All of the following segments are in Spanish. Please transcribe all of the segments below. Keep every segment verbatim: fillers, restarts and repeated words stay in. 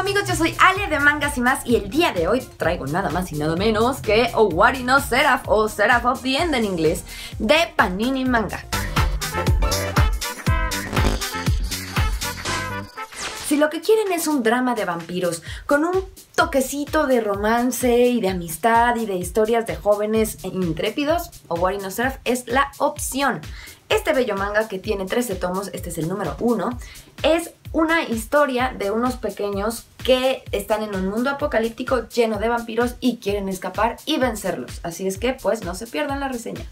amigos, yo soy Ale de Mangas y Más y el día de hoy traigo nada más y nada menos que Owari no Seraph o Seraph of the End en inglés de Panini Manga. Si lo que quieren es un drama de vampiros con un toquecito de romance y de amistad y de historias de jóvenes intrépidos, Owari no Seraph es la opción. Este bello manga que tiene trece tomos, este es el número uno, es una historia de unos pequeños que están en un mundo apocalíptico lleno de vampiros y quieren escapar y vencerlos. Así es que pues no se pierdan la reseña.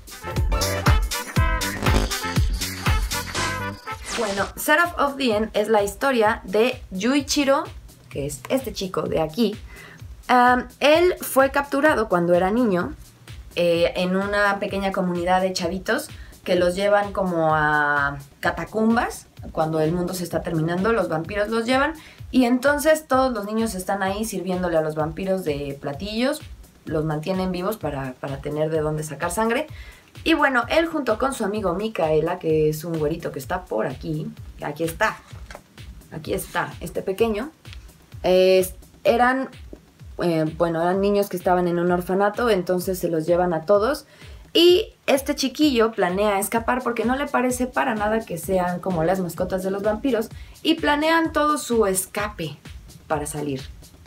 Bueno, Seraph of the End es la historia de Yuichiro, que es este chico de aquí. Um, él fue capturado cuando era niño eh, en una pequeña comunidad de chavitos que los llevan como a catacumbas. Cuando el mundo se está terminando, los vampiros los llevan y entonces todos los niños están ahí sirviéndole a los vampiros de platillos, los mantienen vivos para, para tener de dónde sacar sangre. Y bueno, él junto con su amigo Mikaela, que es un güerito que está por aquí, aquí está, aquí está, este pequeño, eh, eran, eh, bueno, eran niños que estaban en un orfanato, entonces se los llevan a todos. Y este chiquillo planea escapar porque no le parece para nada que sean como las mascotas de los vampiros y planean todo su escape para salir.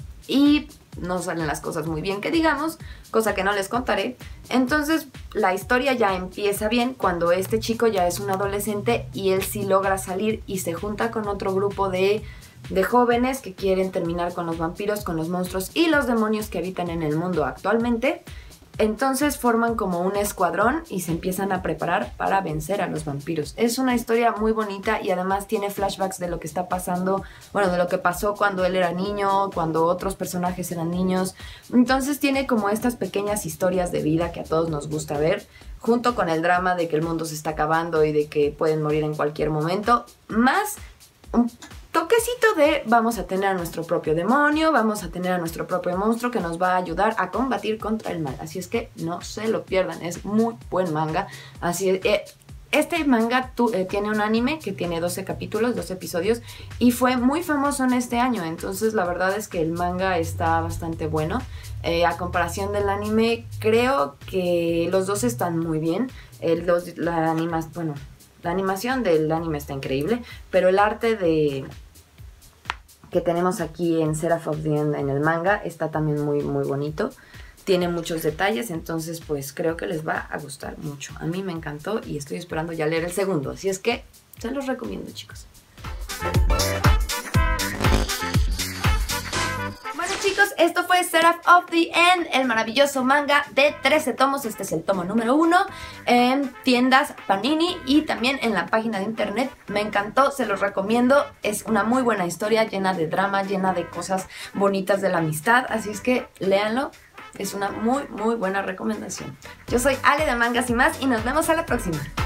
Y no salen las cosas muy bien que digamos, cosa que no les contaré. Entonces la historia ya empieza bien cuando este chico ya es un adolescente y él sí logra salir y se junta con otro grupo de, de jóvenes que quieren terminar con los vampiros, con los monstruos y los demonios que habitan en el mundo actualmente. Entonces forman como un escuadrón y se empiezan a preparar para vencer a los vampiros. Es una historia muy bonita y además tiene flashbacks de lo que está pasando, bueno, de lo que pasó cuando él era niño, cuando otros personajes eran niños. Entonces tiene como estas pequeñas historias de vida que a todos nos gusta ver, junto con el drama de que el mundo se está acabando y de que pueden morir en cualquier momento, más un toquecito de vamos a tener a nuestro propio demonio, vamos a tener a nuestro propio monstruo que nos va a ayudar a combatir contra el mal. Así es que no se lo pierdan, es muy buen manga. Así es, eh, este manga tu, eh, tiene un anime que tiene doce capítulos, doce episodios y fue muy famoso en este año. Entonces la verdad es que el manga está bastante bueno. Eh, a comparación del anime, creo que los dos están muy bien. Eh, los, la, anima, bueno, la animación del anime está increíble, pero el arte de... que tenemos aquí en Seraph of the End en el manga está también muy muy bonito, tiene muchos detalles, entonces pues creo que les va a gustar mucho. A mí me encantó y estoy esperando ya leer el segundo, así es que se los recomiendo, chicos. Bueno, chicos, esto fue Seraph of the End, el maravilloso manga de trece tomos. Este es el tomo número uno en tiendas Panini y también en la página de internet. Me encantó, se los recomiendo. Es una muy buena historia, llena de drama, llena de cosas bonitas de la amistad. Así es que léanlo, es una muy muy buena recomendación. Yo soy Ale de Mangas y Más y nos vemos a la próxima.